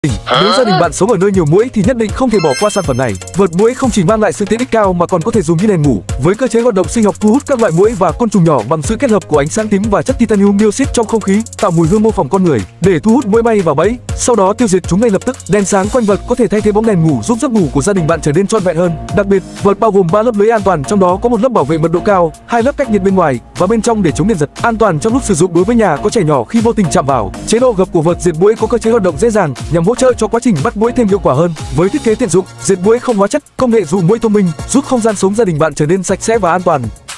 Nếu gia đình bạn sống ở nơi nhiều muỗi thì nhất định không thể bỏ qua sản phẩm này. Vợt muỗi không chỉ mang lại sự tiện ích cao mà còn có thể dùng như đèn ngủ. Với cơ chế hoạt động sinh học thu hút các loại muỗi và côn trùng nhỏ bằng sự kết hợp của ánh sáng tím và chất titanium dioxide trong không khí, tạo mùi hương mô phỏng con người để thu hút muỗi bay vào bẫy, sau đó tiêu diệt chúng ngay lập tức. Đèn sáng quanh vật có thể thay thế bóng đèn ngủ, giúp giấc ngủ của gia đình bạn trở nên trọn vẹn hơn. Đặc biệt, vợt bao gồm 3 lớp lưới an toàn, trong đó có một lớp bảo vệ mật độ cao, 2 lớp cách nhiệt bên ngoài và bên trong để chống điện giật, an toàn trong lúc sử dụng đối với nhà có trẻ nhỏ khi vô tình chạm vào. Chế độ gập của vợt diệt muỗi có cơ chế hoạt động dễ dàng nhằm hỗ trợ cho quá trình bắt muỗi thêm hiệu quả hơn. Với thiết kế tiện dụng, diệt muỗi không hóa chất, công nghệ dụ muỗi thông minh, giúp không gian sống gia đình bạn trở nên sạch sẽ và an toàn.